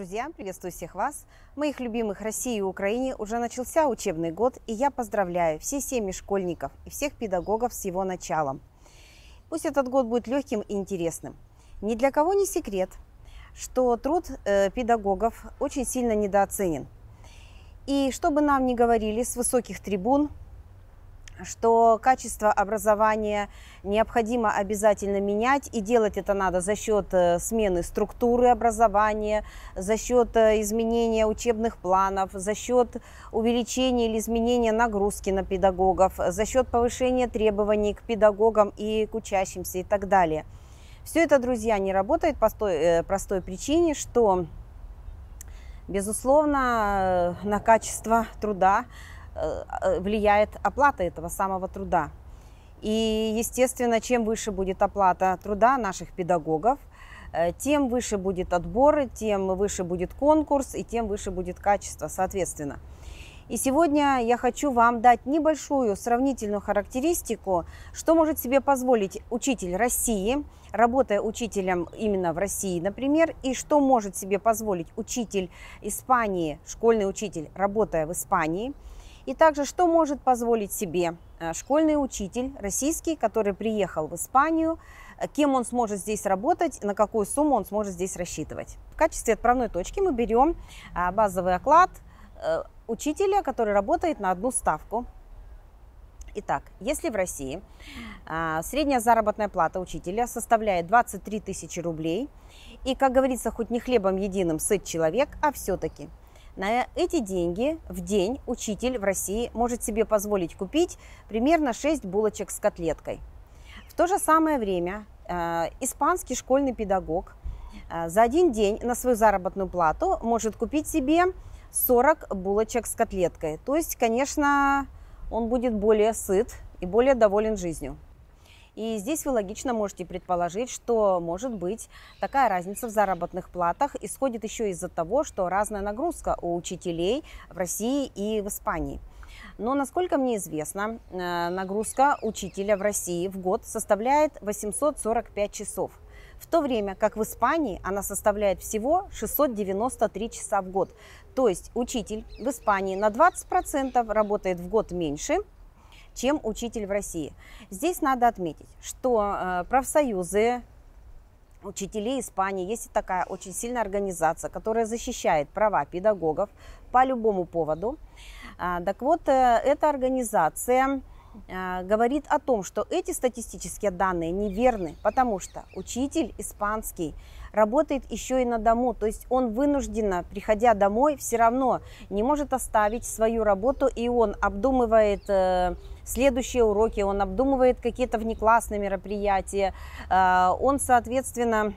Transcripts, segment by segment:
Друзья, приветствую всех вас, моих любимых России и Украине. Уже начался учебный год, и я поздравляю все семьи школьников и всех педагогов с его началом. Пусть этот год будет легким и интересным. Ни для кого не секрет, что труд педагогов очень сильно недооценен. И что бы нам ни говорили с высоких трибун, что качество образования необходимо обязательно менять, и делать это надо за счет смены структуры образования, за счет изменения учебных планов, за счет увеличения или изменения нагрузки на педагогов, за счет повышения требований к педагогам и к учащимся и так далее. Все это, друзья, не работает по той простой причине, что, безусловно, на качество труда влияет оплата этого самого труда. И, естественно, чем выше будет оплата труда наших педагогов, тем выше будет отбор, тем выше будет конкурс и тем выше будет качество, соответственно. И сегодня я хочу вам дать небольшую сравнительную характеристику, что может себе позволить учитель России, работая учителем именно в России, например, и что может себе позволить учитель Испании, школьный учитель, работая в Испании. И также, что может позволить себе школьный учитель российский, который приехал в Испанию, кем он сможет здесь работать, на какую сумму он сможет здесь рассчитывать. В качестве отправной точки мы берем базовый оклад учителя, который работает на одну ставку. Итак, если в России средняя заработная плата учителя составляет 23 тысячи рублей, и, как говорится, хоть не хлебом единым сыт человек, а все-таки на эти деньги в день учитель в России может себе позволить купить примерно 6 булочек с котлеткой. В то же самое время испанский школьный педагог за один день на свою заработную плату может купить себе 40 булочек с котлеткой. То есть, конечно, он будет более сыт и более доволен жизнью. И здесь вы логично можете предположить, что, может быть, такая разница в заработных платах исходит еще из-за того, что разная нагрузка у учителей в России и в Испании. Но, насколько мне известно, нагрузка учителя в России в год составляет 845 часов, в то время как в Испании она составляет всего 693 часа в год. То есть учитель в Испании на 20% работает в год меньше, чем учитель в России. Здесь надо отметить, что профсоюзы учителей Испании, есть такая очень сильная организация, которая защищает права педагогов по любому поводу. Так вот, эта организация говорит о том, что эти статистические данные неверны, потому что учитель испанский работает еще и на дому, то есть он вынужденно, приходя домой, все равно не может оставить свою работу, и он обдумывает следующие уроки, он обдумывает какие-то внеклассные мероприятия, он, соответственно,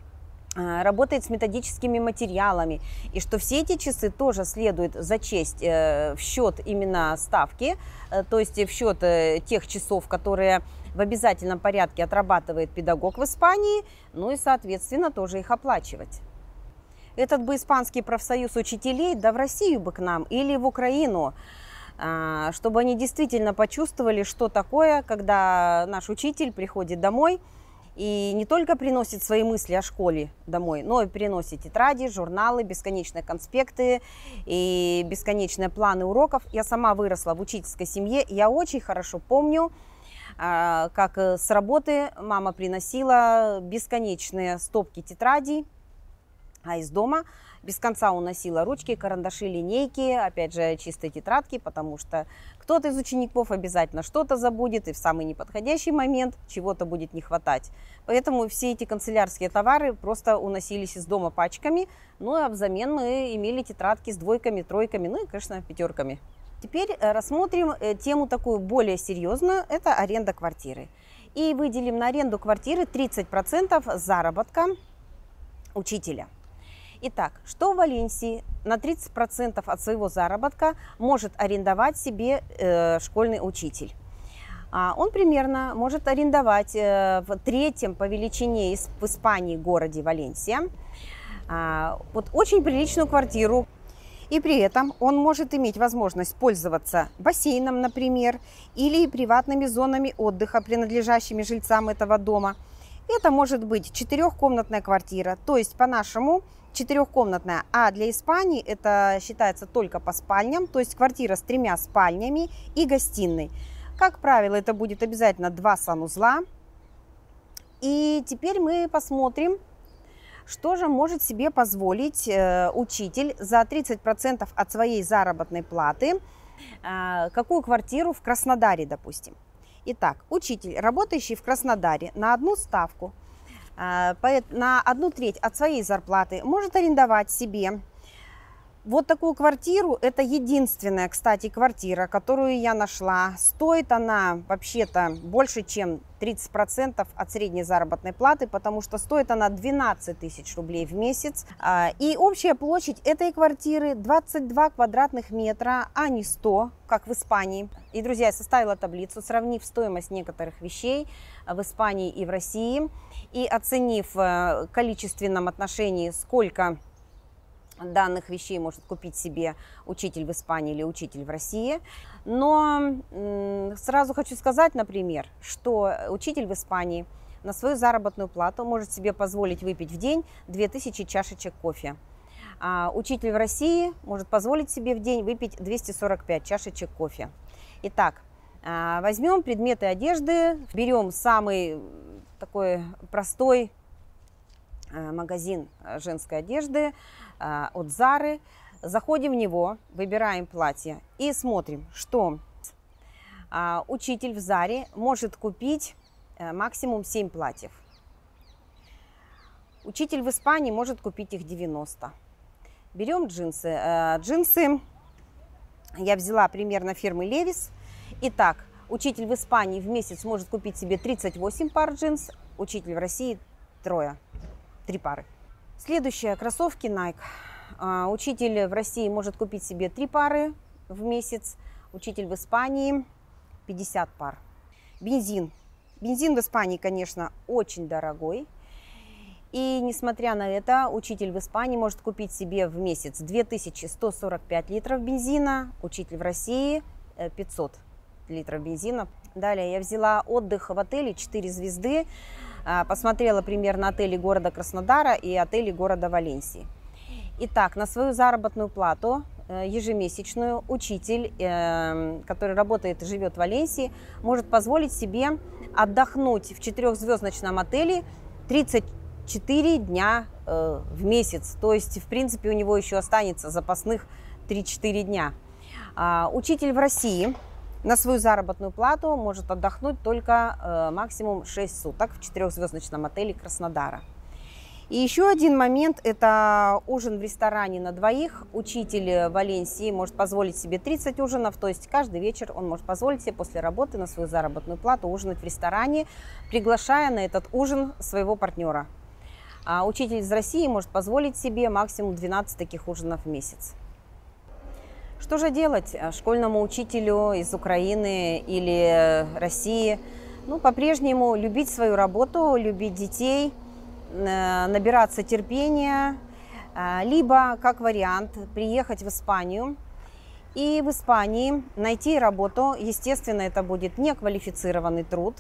работает с методическими материалами, и что все эти часы тоже следует зачесть в счет именно ставки, то есть в счет тех часов, которые в обязательном порядке отрабатывает педагог в Испании, ну и, соответственно, тоже их оплачивать. Этот бы испанский профсоюз учителей, да в Россию бы к нам или в Украину, чтобы они действительно почувствовали, что такое, когда наш учитель приходит домой и не только приносит свои мысли о школе домой, но и приносит тетради, журналы, бесконечные конспекты и бесконечные планы уроков. Я сама выросла в учительской семье, я очень хорошо помню, как с работы мама приносила бесконечные стопки тетрадей, а из дома без конца уносила ручки, карандаши, линейки, опять же, чистые тетрадки, потому что кто-то из учеников обязательно что-то забудет, и в самый неподходящий момент чего-то будет не хватать. Поэтому все эти канцелярские товары просто уносились из дома пачками, ну а взамен мы имели тетрадки с двойками, тройками, ну и, конечно, пятерками. Теперь рассмотрим тему такую более серьезную, это аренда квартиры. И выделим на аренду квартиры 30% заработка учителя. Итак, что в Валенсии на 30% от своего заработка может арендовать себе школьный учитель? Он примерно может арендовать в третьем по величине в Испании городе Валенсия вот очень приличную квартиру. И при этом он может иметь возможность пользоваться бассейном, например, или приватными зонами отдыха, принадлежащими жильцам этого дома. Это может быть четырехкомнатная квартира, то есть по-нашему четырехкомнатная, а для Испании это считается только по спальням, то есть квартира с 3 спальнями и гостиной. Как правило, это будет обязательно 2 санузла. И теперь мы посмотрим, что же может себе позволить учитель за 30% от своей заработной платы, какую квартиру в Краснодаре, допустим. Итак, учитель, работающий в Краснодаре на одну ставку, на 1/3 от своей зарплаты, может арендовать себе вот такую квартиру. Это единственная, кстати, квартира, которую я нашла. Стоит она вообще-то больше, чем 30% от средней заработной платы, потому что стоит она 12 тысяч рублей в месяц. И общая площадь этой квартиры 22 квадратных метра, а не 100, как в Испании. И, друзья, я составила таблицу, сравнив стоимость некоторых вещей в Испании и в России, и оценив в количественном отношении, сколько данных вещей может купить себе учитель в Испании или учитель в России. Но сразу хочу сказать, например, что учитель в Испании на свою заработную плату может себе позволить выпить в день 2000 чашечек кофе. А учитель в России может позволить себе в день выпить 245 чашечек кофе. Итак, возьмем предметы одежды, берем самый такой простой магазин женской одежды от Зары, заходим в него, выбираем платье и смотрим, что учитель в Заре может купить максимум 7 платьев. Учитель в Испании может купить их 90. Берем джинсы. Джинсы я взяла примерно фирмы Levi's. Итак, учитель в Испании в месяц может купить себе 38 пар джинс, учитель в России 3 пары. Следующее, кроссовки Nike. Учитель в России может купить себе 3 пары в месяц, учитель в Испании 50 пар. Бензин. Бензин в Испании, конечно, очень дорогой. И несмотря на это, учитель в Испании может купить себе в месяц 2145 литров бензина, учитель в России 500 литров бензина. Далее я взяла отдых в отеле 4 звезды. Посмотрела примерно отели города Краснодара и отели города Валенсии. Итак, на свою заработную плату ежемесячную учитель, который работает и живет в Валенсии, может позволить себе отдохнуть в 4-звездочном отеле 34 дня в месяц. То есть, в принципе, у него еще останется запасных 3-4 дня. Учитель в России на свою заработную плату может отдохнуть только максимум 6 суток в 4-звездочном отеле Краснодара. И еще один момент – это ужин в ресторане на двоих. Учитель в Валенсии может позволить себе 30 ужинов, то есть каждый вечер он может позволить себе после работы на свою заработную плату ужинать в ресторане, приглашая на этот ужин своего партнера. А учитель из России может позволить себе максимум 12 таких ужинов в месяц. Что же делать школьному учителю из Украины или России? Ну, по-прежнему любить свою работу, любить детей, набираться терпения, либо, как вариант, приехать в Испанию и в Испании найти работу. Естественно, это будет неквалифицированный труд.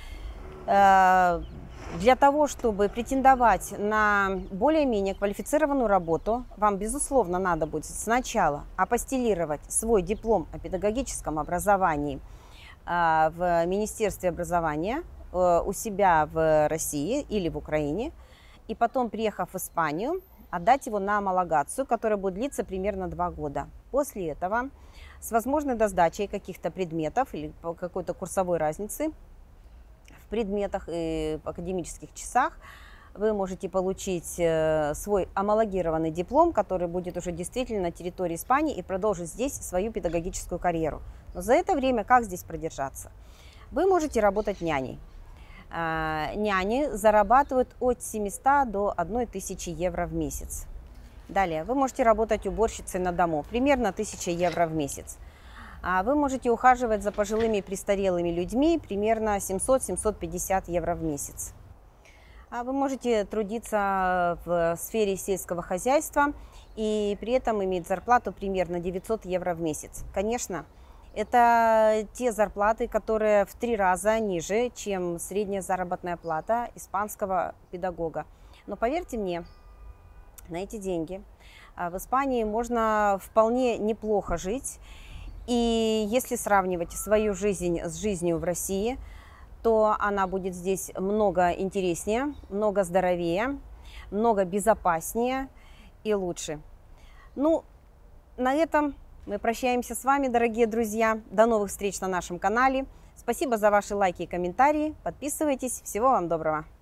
Для того, чтобы претендовать на более-менее квалифицированную работу, вам, безусловно, надо будет сначала апостилировать свой диплом о педагогическом образовании в Министерстве образования у себя в России или в Украине, и потом, приехав в Испанию, отдать его на homологацию, которая будет длиться примерно 2 года. После этого, с возможной досдачей каких-то предметов или по какой-то курсовой разницы в предметах и академических часах, вы можете получить свой homологированный диплом, который будет уже действительно на территории Испании, и продолжить здесь свою педагогическую карьеру. Но за это время как здесь продержаться? Вы можете работать няней. Няни зарабатывают от 700 до 1000 евро в месяц. Далее, вы можете работать уборщицей на дому, примерно 1000 евро в месяц. Вы можете ухаживать за пожилыми и престарелыми людьми, примерно 700-750 евро в месяц. Вы можете трудиться в сфере сельского хозяйства и при этом иметь зарплату примерно 900 евро в месяц. Конечно, Это те зарплаты, которые в 3 раза ниже, чем средняя заработная плата испанского педагога. Но поверьте мне, на эти деньги в Испании можно вполне неплохо жить. И если сравнивать свою жизнь с жизнью в России, то она будет здесь много интереснее, много здоровее, много безопаснее и лучше. Ну, на этом мы прощаемся с вами, дорогие друзья. До новых встреч на нашем канале. Спасибо за ваши лайки и комментарии. Подписывайтесь. Всего вам доброго.